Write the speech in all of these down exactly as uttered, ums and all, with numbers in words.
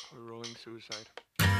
Rolling Suicide.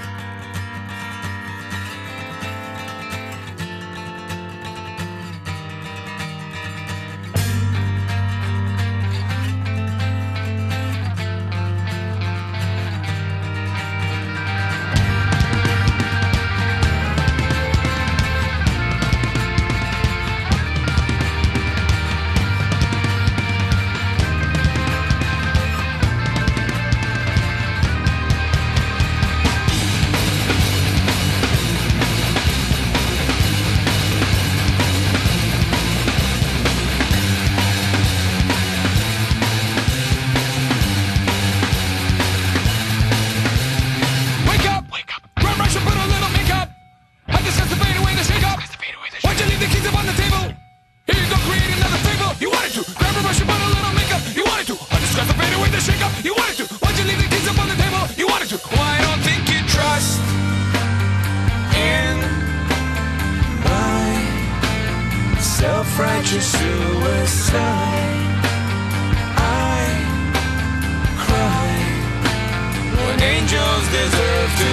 Self-righteous suicide. I cry when angels deserve to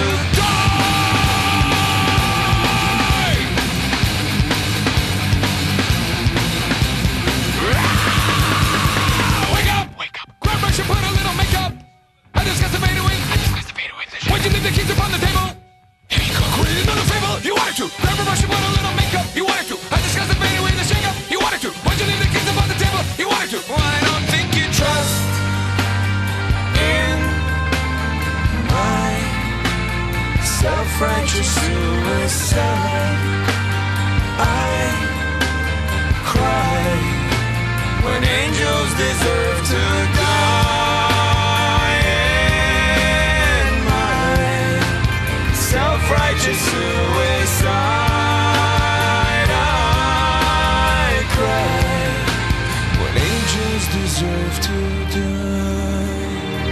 die. Wake up! Wake up! Grab brush and put a little makeup. I discuss the fade away. I discuss the fade away. Why'd you leave the keys upon the table? Here you go, create another fable. You wanted to. Grab a brush and put a little makeup. You wanted to. I discuss the fade away. You wanted to. Why'd you leave the keys upon the table? You wanted to. Well, I don't think you trust in my self-righteous suicide. I cry when angels deserve to die. In my self-righteous suicide. Deserve to die.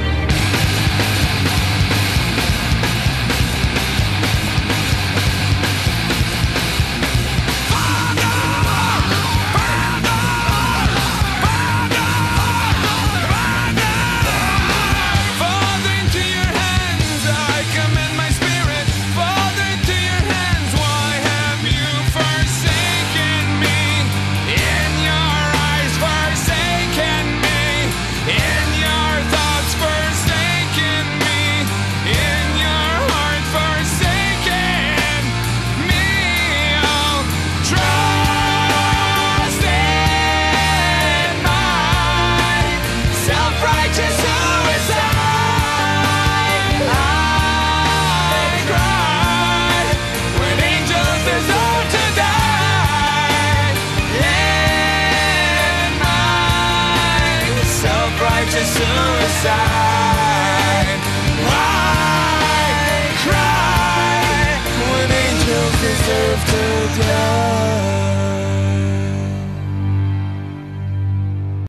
Father! Father! Father! Father! Father, into your hands I commend my spirit. Father, into your hands, why have you forsaken me? In your eyes forsaken me. In your thoughts forsaken me. In your heart forsaken me. Oh, trust in my self-righteous suicide. I cry when angels deserve to die. In my self-righteous suicide, I cry when angels deserve to die.